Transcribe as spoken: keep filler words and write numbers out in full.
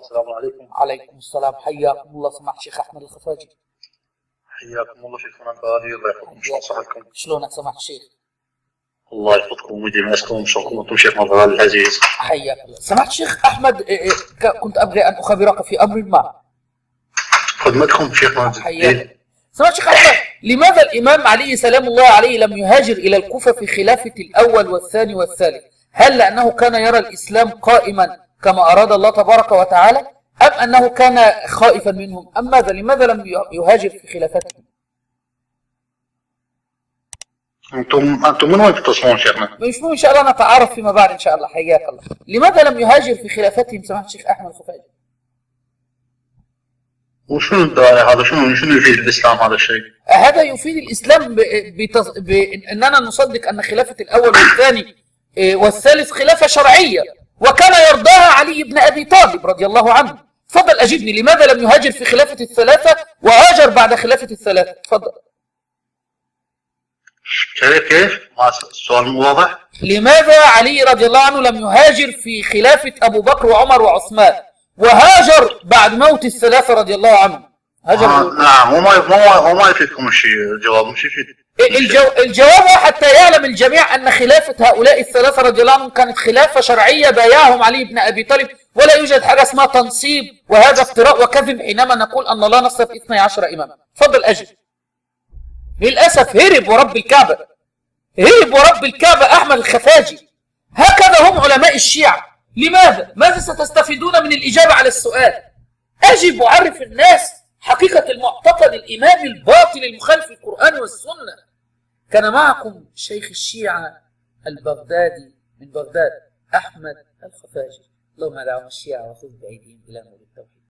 السلام عليكم. عليكم السلام، حياكم الله سماحة الشيخ أحمد الخفاجي. حياكم الله شيخنا الغالي، الله يحفظكم. شلون صحتكم؟ شلونك سماحة الشيخ؟ الله يحفظكم ويديم اسكم، شكرا لكم شيخنا الغالي العزيز. حياك الله سماحة الشيخ أحمد، كنت أبغي أن أخبرك في أمر ما. خدمتكم شيخنا. حياك سماحة الشيخ أحمد، لماذا الإمام علي سلام الله عليه لم يهاجر إلى الكوفة في خلافة الأول والثاني والثالث؟ هل لأنه كان يرى الإسلام قائما كما أراد الله تبارك وتعالى، أم أنه كان خائفا منهم، أم ماذا؟ لماذا لم يهاجر في خلافتهم؟ أنتم أنتم من وين تتصلون شيخنا؟ مش مهم، إن شاء الله نتعارف فيما بعد إن شاء الله. حياك الله. لماذا لم يهاجر في خلافتهم سماحة الشيخ أحمد الخفاجي؟ وشنو الداعي هذا؟ شنو شنو يفيد الإسلام هذا الشيء؟ هذا يفيد الإسلام بتص... بأننا نصدق أن خلافة الأول والثاني والثالث خلافة شرعية، وكان يرضاها علي بن أبي طالب رضي الله عنه. تفضل أجبني، لماذا لم يهاجر في خلافة الثلاثة وهاجر بعد خلافة الثلاثة؟ تفضل. كيف كيف؟ السؤال مو واضح. لماذا علي رضي الله عنه لم يهاجر في خلافة أبو بكر وعمر وعثمان وهاجر بعد موت الثلاثة رضي الله عنهم؟ هاجر. آه نعم، هو ما هو ما يفيدكم الشيء، الجواب مش يفيد. الجو... الجواب حتى يعلم الجميع أن خلافة هؤلاء الثلاثة رضي الله عنهم كانت خلافة شرعية بايعهم علي بن أبي طالب، ولا يوجد حاجة اسمها تنصيب، وهذا افتراء وكذب حينما نقول أن الله نص في اثني عشر إماما. تفضل أجل. للأسف هرب ورب الكعبة، هرب ورب الكعبة أحمد الخفاجي. هكذا هم علماء الشيعة. لماذا؟ ماذا ستستفيدون من الإجابة على السؤال؟ أجب وعرف الناس حقيقة المعتقد الإمامي الباطل المخالف للقرآن والسنة. كان معكم شيخ الشيعة البغدادي من بغداد أحمد الخفاجي. اللهم دعوهم الشيعة وخذ بأيديهم إلى نور التوحيد.